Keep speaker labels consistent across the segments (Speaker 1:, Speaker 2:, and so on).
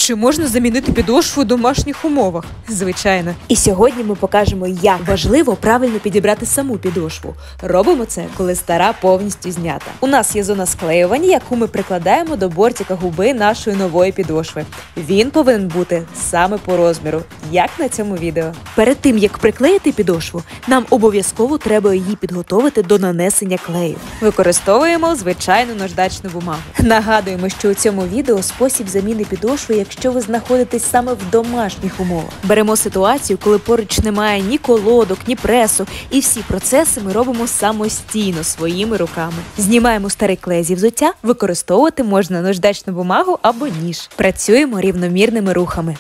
Speaker 1: Чи можна замінити підошву у домашніх умовах? Звичайно.
Speaker 2: І сьогодні ми покажемо, як важливо правильно підібрати саму підошву. Робимо це, коли стара повністю знята. У нас є зона склеювання, яку ми прикладаємо до бортика губи нашої нової підошви. Він повинен бути саме по розміру, як на цьому відео. Перед тим, як приклеїти підошву, нам обов'язково треба її підготовити до нанесення клею.
Speaker 1: Використовуємо звичайну наждачну бумагу.
Speaker 2: Нагадуємо, що у цьому відео спосіб заміни підошви, якщо ви знаходитесь саме в домашніх умовах. Беремо ситуацію, коли поруч немає ні колодок, ні пресу, і всі процеси ми робимо самостійно, своїми руками. Знімаємо старий клей зі взуття, використовувати можна наждачну бумагу або ніж. Працюємо рівномірними рухами.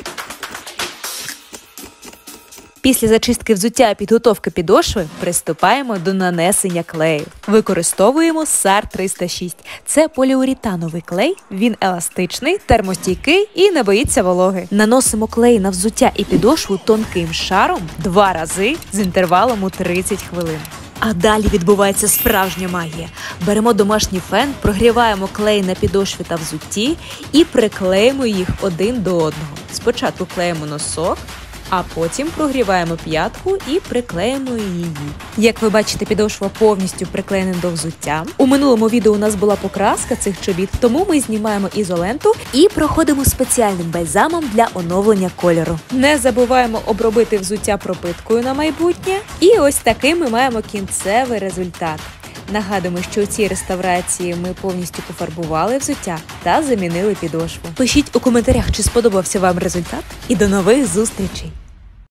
Speaker 2: Після зачистки взуття і підготовки підошви приступаємо до нанесення клею. Використовуємо SAR 306. Це поліуретановий клей, він еластичний, термостійкий і не боїться вологи. Наносимо клей на взуття і підошву тонким шаром 2 рази з інтервалом у 30 хвилин. А далі відбувається справжня магія. Беремо домашній фен, прогріваємо клей на підошві та взутті і приклеїмо їх один до одного. Спочатку клеїмо носок, а потім прогріваємо п'ятку і приклеїмо її. Як ви бачите, підошва повністю приклеєна до взуття. У минулому відео у нас була покраска цих чобіт, тому ми знімаємо ізоленту і проходимо спеціальним бальзамом для оновлення кольору.
Speaker 1: Не забуваємо обробити взуття пропиткою на майбутнє. І ось такий ми маємо кінцевий результат. Нагадуємо, що у цій реставрації ми повністю пофарбували взуття та замінили підошву.
Speaker 2: Пишіть у коментарях, чи сподобався вам результат, і до нових зустрічей!